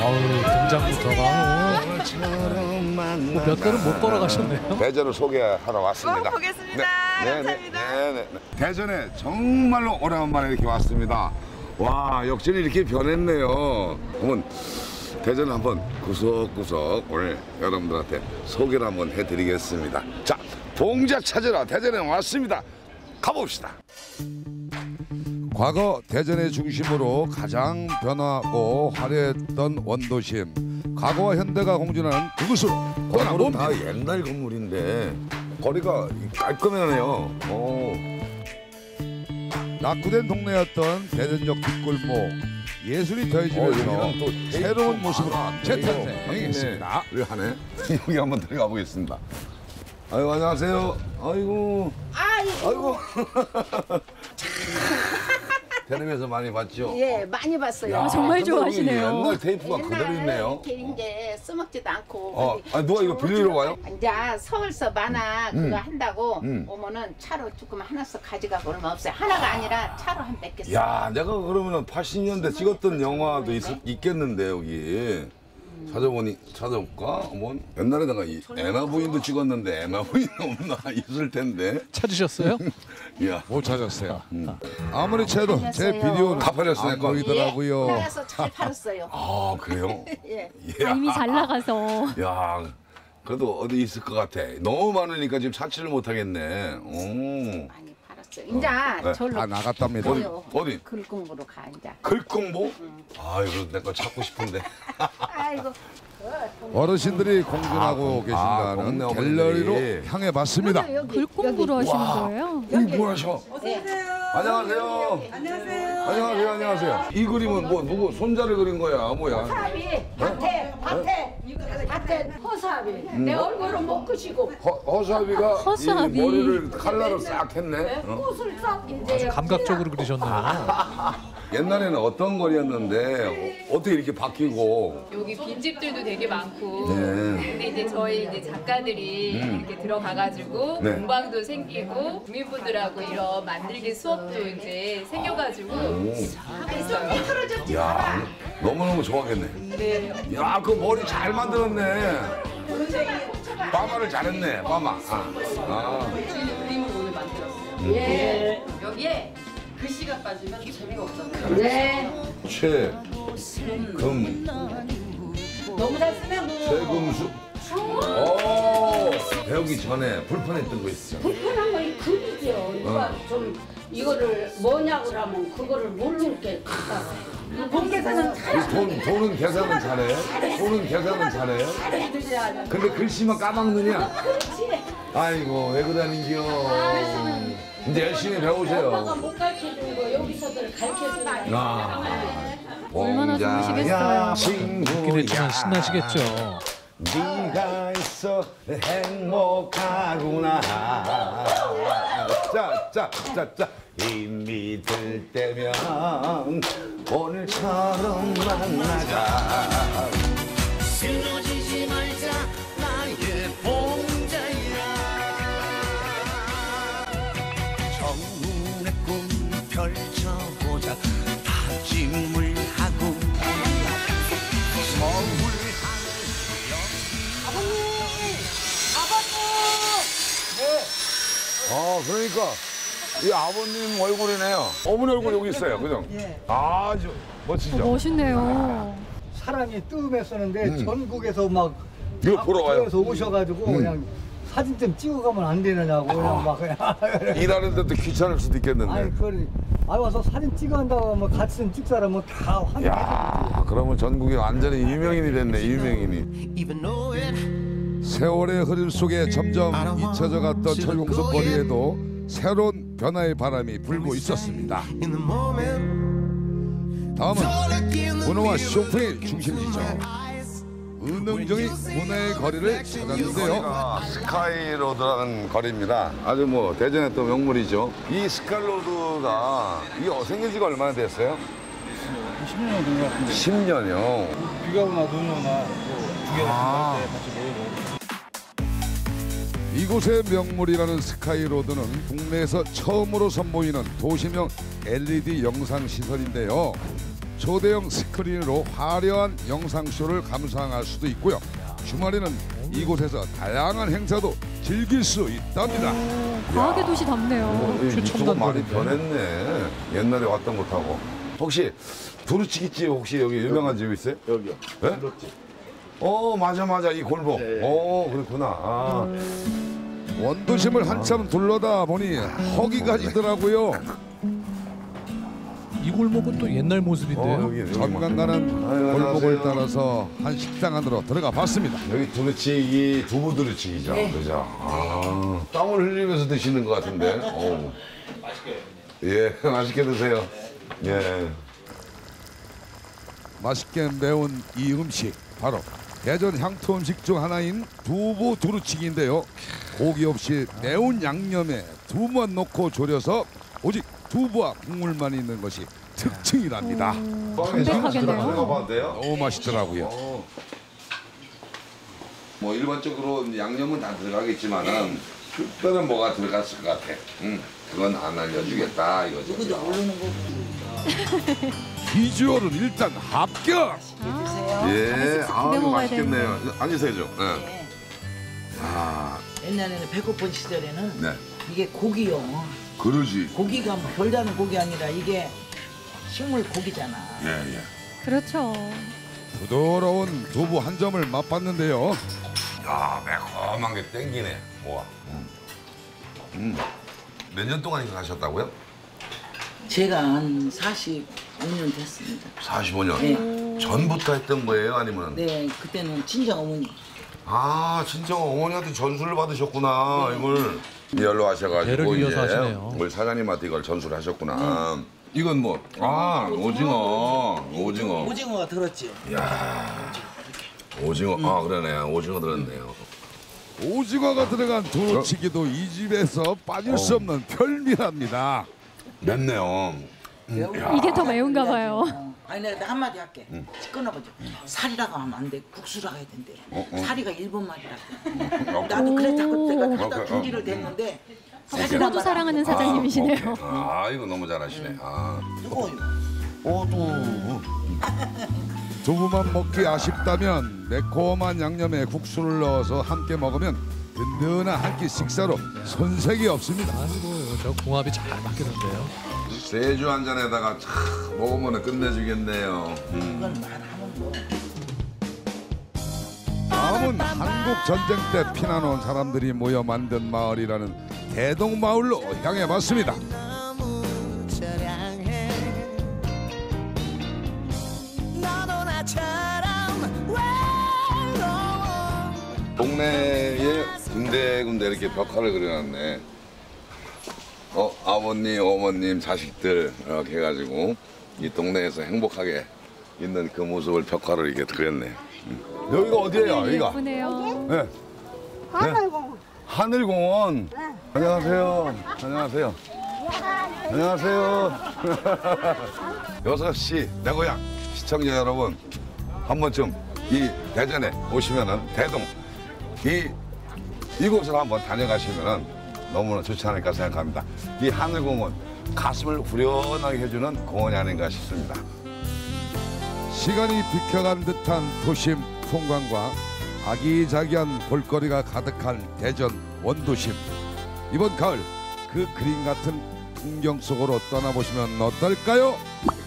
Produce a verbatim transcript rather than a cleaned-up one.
아우 등장부터가 뭐 몇 달은 못 걸어가셨네요. 대전을 소개하러 왔습니다. 어, 보겠습니다. 네, 감사합니다. 네, 네, 네, 네. 대전에 정말로 오랜만에 이렇게 왔습니다. 와, 역전이 이렇게 변했네요. 한번 대전을 한번 구석구석 오늘 여러분들한테 소개를 한번 해드리겠습니다. 자, 봉자 찾으러 대전에 왔습니다. 가봅시다. 과거 대전의 중심으로 가장 변화하고 화려했던 원도심. 과거와 현대가 공존하는 그곳으로 건물은 다 옛날 건물인데 거리가 깔끔하네요. 오. 낙후된 동네였던 대전역 뒷골목. 예술이 더해지면서 어, 또 새로운 모습으로 재탄생했습니다. 왜 하네? 여기 한번 들어가 보겠습니다. 아이고, 안녕하세요. 아이고. 아이고. 아이고. 텔레비에서 많이 봤죠? 예, 많이 봤어요. 야, 정말 좋아하시네요. 옛날 테이프가 옛날 그대로 있네요. 이렇게 이제 써먹지도 않고. 어, 아니, 누가 이거 빌리러 와요? 이제 서울서 만화 음. 그거 한다고 음. 오면은 차로 조금 하나씩 가져가고 얼마 없어요. 하나가 아니라 차로 한 백 개. 야, 내가 그러면은 팔십 년대 찍었던 영화도 있, 있겠는데 여기. 찾아보니 찾아볼까? 뭐 옛날에 내가 이 애나 부인도 찍었는데 애나 부인 없나 있을 텐데. 찾으셨어요? 야, 못 찾았어요. 음. 아무리 채도 제 비디오는 다 팔렸어요. 안 보이더라고요. 나가서 잘 팔았어요. 아, 그래요? 예. 야. 이미 잘 나가서. 야, 그래도 어디 있을 것 같아. 너무 많으니까 지금 찾지를 못하겠네. 오. 많이 팔았어요. 이제 네. 절로 다 나갔답니다. 어디? 어디? 글 공부로 가 이제. 글공부? 아, 이거 내 거 찾고 싶은데. 아이고. 어르신들이 공존하고 아, 계신다는 동네 갤러리로 어머니들이. 향해 봤습니다. 여기, 글공부로 여기. 하시는 거예요? 여기 뭐 하셔? 네. 안녕하세요. 안녕하세요. 안녕하세요. 안녕하세요. 이 그림은 뭐 누구 손자를 그린 거야? 뭐야? 허사비 밭에 밭에 밭에 허사비 내 얼굴은 못 그시고 허, 허수아비가 허수아비. 이 머리를 칼라로 싹 했네. 어? 꽃을 싹 이제 감각적으로 그리셨네요. 옛날에는 어떤 거리였는데 어, 어떻게 이렇게 바뀌고? 여기 빈집들도 되게 많고 네. 근데 이제 저희 이제 작가들이 이렇게 들어가가지고 네. 공방도 생기고 국민분들하고 이런 만들기 수업도 이제 생겨가지고 하고 있어요. 야, 너무너무 좋아하겠네. 네. 야, 그 머리 잘 만들었네. 빠마를 잘했네, 빠마. 아. 아. 그림을 오늘 만들었어요. 예. 여기에 글씨가 빠지면 재미가 없잖아요. 네. 최, 금, 너무 잘 쓰면 최금수. 오, 배우기 전에 불편했던 거 있죠? 불편한 건 글이죠. 누가 좀 이거를 뭐냐고 하면 그거를 모르게 돈 계산은 잘 돈, 돈은 계산은 잘해? 돈은 계산은 잘해? 근데 글씨만 까먹느냐? 아이고, 왜 그러는겨? 이제 열심히 오빠가 배우세요. 못 가르쳐주는 거 여기서들 가르쳐주는 아, 얼마나 봉자야, 좋으시겠어요. 듣긴 했지만 친구야. 신나시겠죠. 네가 있어 행복하구나. 자, 자, 자, 자. 힘이 들 때면 오늘처럼 만나자. 쓰러지지 말자 나의 봉자야. 정문의 꿈 펼쳐보자. 다짐을 하고 서울 어, 그러니까 이 아버님 얼굴이네요. 어머니 얼굴 여기 있어요, 그죠? 예. 아주 멋지죠? 멋있네요. 사람이 뜸했었는데 전국에서 막 이거 보러 와요. 에서 오셔가지고 그냥 사진 좀 찍어가면 안 되느냐고 그냥 막 그냥 일하는데도 귀찮을 수도 있겠는데. 아니 그걸 아 와서 사진 찍어간다고 하면 같이 좀 찍자라면 다 환영. 야, 그러면 전국에 완전히 유명인이 됐네, 유명인이. even know it. 세월의 흐름 속에 점점 잊혀져 갔던 철공석 거리에도 새로운 변화의 바람이 불고 있었습니다. In the moment. 다음은 문화와 쇼핑의 중심지죠. 은흥정이 문화의 거리를 찾았는데요. 여기가 스카이로드라는 거리입니다. 아주 뭐 대전의 또 명물이죠. 이 스카이로드가 이게 생긴 지가 얼마나 됐어요? 십 년 된 것 같은데. 십 년이요. 비가 오나 눈이 오나 두개 아. 같이 모여서. 이곳의 명물이라는 스카이로드는 국내에서 처음으로 선보이는 도시명 엘이디 영상 시설인데요. 초대형 스크린으로 화려한 영상쇼를 감상할 수도 있고요. 주말에는 이곳에서 다양한 행사도 즐길 수 있답니다. 오, 과학의 도시 답네요. 이쪽은 많이 변했네. 옛날에 왔던 곳하고. 혹시 두루치기집 혹시 여기 유명한 집 있어요? 여기요. 네? 어 맞아 맞아 이 골목. 어 그렇구나. 아. 원도심을 한참 둘러다 보니 허기가 지더라고요. 이 골목은 또 옛날 모습인데요. 어, 여기, 여기 전강 가는 아유, 골목을 안녕하세요. 따라서 한 식당 안으로 들어가 봤습니다. 여기 두루치기 두부 두루치기죠. 그죠? 아, 땀을 흘리면서 드시는 것 같은데. 어. 예, 맛있게 드세요. 예. 맛있게 매운 이 음식 바로 대전 향토 음식 중 하나인 두부 두루치기인데요. 고기 없이 매운 양념에 두부만 넣고 졸여서 오직 두부와 국물만 있는 것이 특징이랍니다. 담백하겠네요. 들어가봐도 돼요? 너무 맛있더라고요. 어. 뭐 일반적으로 양념은 다 들어가겠지만은 특별한 뭐가 들어갔을 것 같아. 응, 그건 안 알려주겠다 이거죠. 비주얼은 일단 합격. 예, 아 먹어야 맛있겠네요. 앉으세요 좀. 네. 아, 옛날에는 배고픈 시절에는 네. 이게 고기요. 그러지. 고기가 뭐 별다른 고기 아니라 이게 식물 고기잖아. 예, 예. 그렇죠. 부드러운 두부 한 점을 맛봤는데요. 야, 매콤한 게 땡기네. 우와. 음. 몇 년 동안 이거 하셨다고요? 제가 한 사십오 년 됐습니다. 사십오 년. 네. 전부터 했던 거예요, 아니면? 네, 그때는 친정 어머니. 아, 진짜 어머니한테 전수를 받으셨구나, 이걸. 열로 하셔가지고 대를 이어서 이제 하시네요. 우리 사장님한테 이걸 전수를 하셨구나. 이건 뭐? 아, 오징어. 오징어. 오징어가 들었죠. 이야. 오징어. 아, 그러네. 오징어 들었네요. 오징어가 들어간 두루치기도 이 집에서 빠질 수 없는 별미랍니다. 맵네요. 이게 더 매운가 봐요. 어. 아니 내가 한마디 할게. 시끄러워져. 살이라고 하면 안 돼. 국수라고 해야 된대. 어, 어. 살이가 일본 말이라고. 나도 그래 자꾸 내가 하다 중지를 댔는데 오징어도 사랑하는 사장님이시네요. 아, 이거 너무 잘하시네. 아. 뜨거워요. 어, 두부만 먹기 아쉽다면 매콤한 양념에 국수를 넣어서 함께 먹으면 든든한 한 끼 식사로 손색이 없습니다. 아이고 저 궁합이 잘 맞겠는데요. 세주 한 잔에다가 참 먹으면 끝내주겠네요. 음. 이건 말하면 뭐. 다음은 한국 전쟁 때 피난온 사람들이 모여 만든 마을이라는 대동마을로 향해봤습니다. 동네에 군데군데 이렇게 벽화를 그려놨네. 어, 아버님, 어머님, 자식들 이렇게 해가지고 이 동네에서 행복하게 있는 그 모습을 벽화로 이렇게 그렸네. 음. 여기가 어디예요? 여기가? 예쁘네요. 네. 하늘공원. 하늘공원. 안녕하세요. 안녕하세요. 안녕하세요. 여섯 시 내 고향 시청자 여러분 한 번쯤 이 대전에 오시면은 대동 이 이곳을 한번 다녀가시면은 너무나 좋지 않을까 생각합니다. 이 하늘공원 가슴을 후련하게 해주는 공원이 아닌가 싶습니다. 시간이 비켜간 듯한 도심 풍광과 아기자기한 볼거리가 가득한 대전 원도심. 이번 가을 그 그림 같은 풍경 속으로 떠나보시면 어떨까요?